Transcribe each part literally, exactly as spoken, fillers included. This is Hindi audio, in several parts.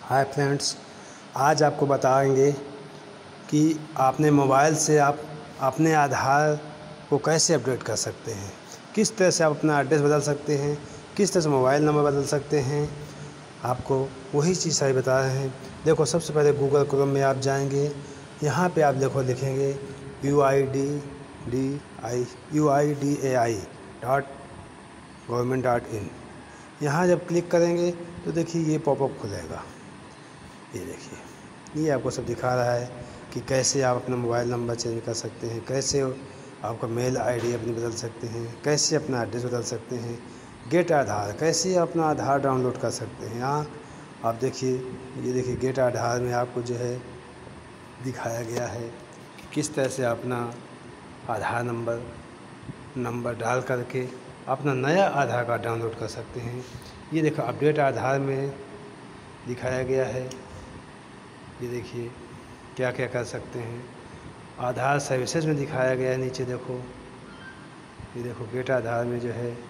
हाय फ्रेंड्स, आज आपको बताएंगे कि आपने मोबाइल से आप अपने आधार को कैसे अपडेट कर सकते हैं, किस तरह से आप अपना एड्रेस बदल सकते हैं, किस तरह से मोबाइल नंबर बदल सकते हैं। आपको वही चीज़ सारी बता रहे हैं। देखो, सबसे पहले गूगल क्रोम में आप जाएंगे। यहाँ पे आप देखो लिखेंगे U I D D I U I D A I dot government dot in. यहाँ जब क्लिक करेंगे तो देखिए ये पॉपअप खुलेगा। ये देखिए, ये आपको सब दिखा रहा है कि कैसे आप अपना मोबाइल नंबर चेंज कर सकते हैं, कैसे आपका मेल आईडी अपनी बदल सकते हैं, कैसे अपना एड्रेस बदल सकते हैं, गेट आधार कैसे अपना आधार डाउनलोड कर सकते हैं। यहाँ आप देखिए, ये देखिए गेट आधार में आपको जो है दिखाया गया है कि किस तरह से अपना आधार नंबर नंबर डाल करके अपना नया आधार कार्ड डाउनलोड कर सकते हैं। ये देखो अपडेट आधार में दिखाया गया है। ये देखिए क्या क्या कर सकते हैं। आधार सर्विसेज में दिखाया गया है, नीचे देखो, ये देखो गेट आधार में जो है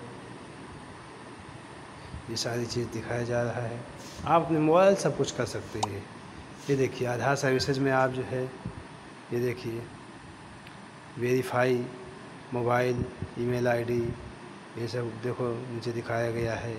ये सारी चीज़ दिखाया जा रहा है। आप अपने मोबाइल सब कुछ कर सकते हैं। ये देखिए आधार सर्विसेज में आप जो है, ये देखिए वेरीफाई मोबाइल ईमेल आईडी, ये सब देखो नीचे दिखाया गया है।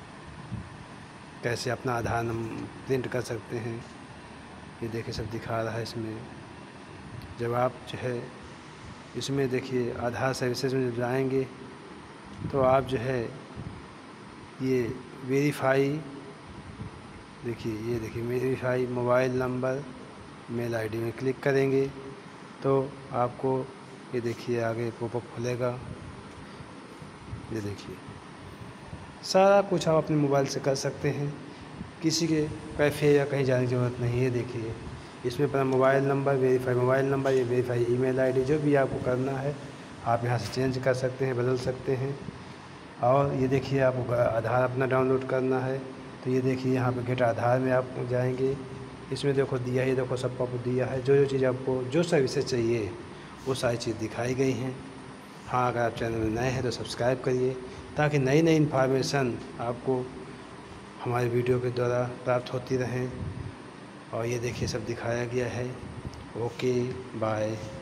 कैसे अपना आधार नंबर प्रिंट कर सकते हैं, ये देखिए सब दिखा रहा है इसमें। जब आप जो है इसमें देखिए आधार सर्विसेज में जब जाएंगे तो आप जो है ये वेरीफाई, देखिए ये देखिए verify mobile number mail ID में क्लिक करेंगे तो आपको ये देखिए आगे पॉपअप खुलेगा। ये देखिए सारा कुछ आप अपने मोबाइल से कर सकते हैं, किसी के कैफ़े या कहीं जाने की ज़रूरत नहीं है। देखिए इसमें अपना mobile number, verify mobile number, ये वेरीफाई ईमेल आईडी, जो भी आपको करना है आप यहाँ से चेंज कर सकते हैं, बदल सकते हैं। और ये देखिए आपको आधार अपना डाउनलोड करना है तो ये देखिए यहाँ पे गेट आधार में आप जाएंगे। इसमें देखो दिया है, देखो सब आपको दिया है, जो जो चीज़ आपको जो सर्विसेज चाहिए वो सारी चीज़ दिखाई गई हैं। हाँ, अगर आप चैनल में नए हैं तो सब्सक्राइब करिए ताकि नई नई इन्फॉर्मेशन आपको हमारे वीडियो के द्वारा प्राप्त होती रहें। और ये देखिए सब दिखाया गया है। Okay bye.